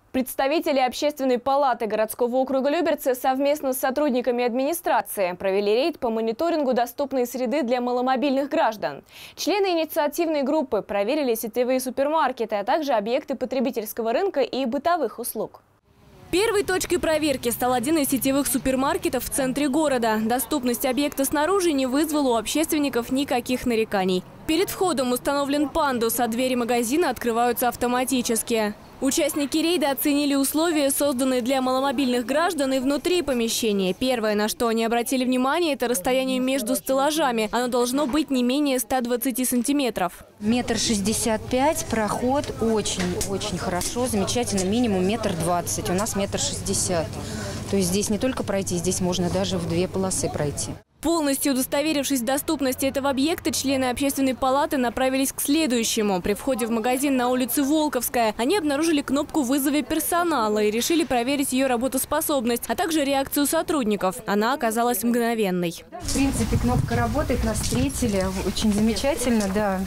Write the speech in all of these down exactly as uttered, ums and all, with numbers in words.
Представители Общественной палаты городского округа Люберцы совместно с сотрудниками администрации провели рейд по мониторингу доступной среды для маломобильных граждан. Члены инициативной группы проверили сетевые супермаркеты, а также объекты потребительского рынка и бытовых услуг. Первой точкой проверки стал один из сетевых супермаркетов в центре города. Доступность объекта снаружи не вызвала у общественников никаких нареканий. Перед входом установлен пандус, а двери магазина открываются автоматически. Участники рейда оценили условия, созданные для маломобильных граждан, и внутри помещения. Первое, на что они обратили внимание, это расстояние между стеллажами. Оно должно быть не менее ста двадцати сантиметров. Метр шестьдесят пять, проход очень-очень хорошо, замечательно, минимум метр двадцать. У нас метр шестьдесят. То есть здесь не только пройти, здесь можно даже в две полосы пройти. Полностью удостоверившись в доступности этого объекта, члены Общественной палаты направились к следующему. При входе в магазин на улице Волковская они обнаружили кнопку вызова персонала и решили проверить ее работоспособность, а также реакцию сотрудников. Она оказалась мгновенной. В принципе, кнопка работает, нас встретили. Очень замечательно, да.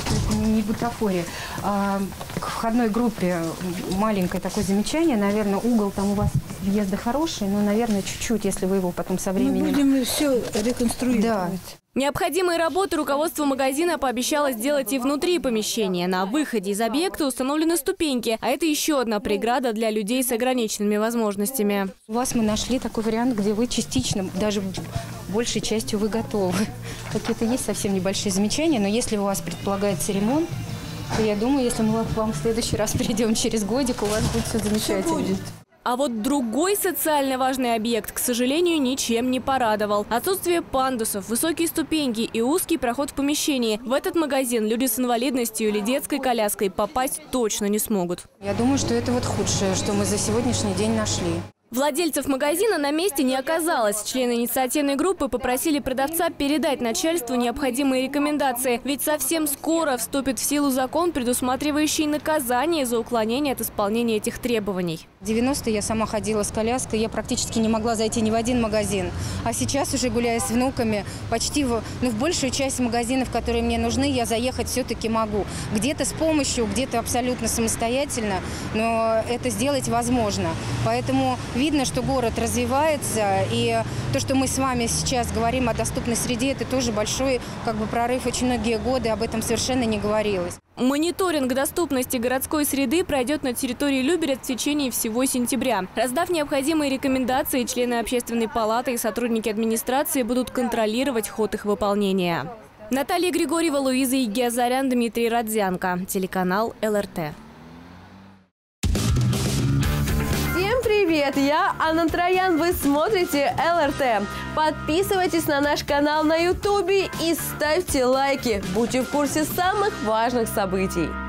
Не бутафория. А к входной группе маленькое такое замечание. Наверное, угол там у вас въезда хороший, но, наверное, чуть-чуть, если вы его потом со временем... Мы будем все реконструировать. Да. Необходимые работы руководство магазина пообещало сделать и внутри помещения. На выходе из объекта установлены ступеньки, а это еще одна преграда для людей с ограниченными возможностями. У вас мы нашли такой вариант, где вы частично, даже большей частью вы готовы. Какие-то есть совсем небольшие замечания, но если у вас предполагается ремонт, то я думаю, если мы к вам в следующий раз придем через годик, у вас будет все замечательно. Все будет. А вот другой социально важный объект, к сожалению, ничем не порадовал. Отсутствие пандусов, высокие ступеньки и узкий проход в помещении. В этот магазин люди с инвалидностью или детской коляской попасть точно не смогут. Я думаю, что это вот худшее, что мы за сегодняшний день нашли. Владельцев магазина на месте не оказалось. Члены инициативной группы попросили продавца передать начальству необходимые рекомендации. Ведь совсем скоро вступит в силу закон, предусматривающий наказание за уклонение от исполнения этих требований. В девяностые я сама ходила с коляской, я практически не могла зайти ни в один магазин. А сейчас уже, гуляя с внуками, почти в, ну, в большую часть магазинов, которые мне нужны, я заехать все-таки могу. Где-то с помощью, где-то абсолютно самостоятельно, но это сделать возможно. Поэтому видно, что город развивается, и то, что мы с вами сейчас говорим о доступной среде, это тоже большой как бы прорыв. Очень многие годы об этом совершенно не говорилось. Мониторинг доступности городской среды пройдет на территории Люберец в течение всего сентября. Раздав необходимые рекомендации, члены Общественной палаты и сотрудники администрации будут контролировать ход их выполнения. Наталья Григорьева, Луиза Игиазарян, Дмитрий Родзянко. Телеканал эл эр тэ. Привет, я Анна Троян, вы смотрите эл эр тэ. Подписывайтесь на наш канал на ютубе и ставьте лайки. Будьте в курсе самых важных событий.